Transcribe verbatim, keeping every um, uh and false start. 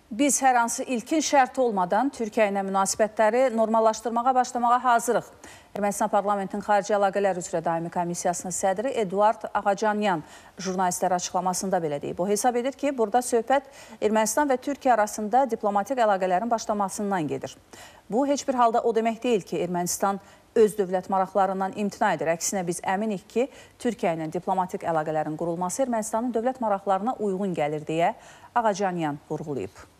Biz hər hansı ilkin şərt olmadan Türkiyə ilə münasibətləri normallaşdırmağa başlamağa hazırıq. Ermənistan Parlamentin Xarici Əlaqələr üzrə Daimi Komissiyasının sədri Eduard Ağacanyan jurnalistlərə açıqlamasında belə deyib. O hesab edir ki, burada söhbət Ermənistan və Türkiyə arasında diplomatik əlaqələrin başlamasından gedir. Bu, heç bir halda o demək deyil ki, Ermənistan öz dövlət maraqlarından imtina edir. Əksinə biz əminik ki, Türkiyə ilə diplomatik əlaqələrin qurulması Ermənistanın dövlət maraqlarına uyğun gəlir deyə Ağacanyan vurğulayıb.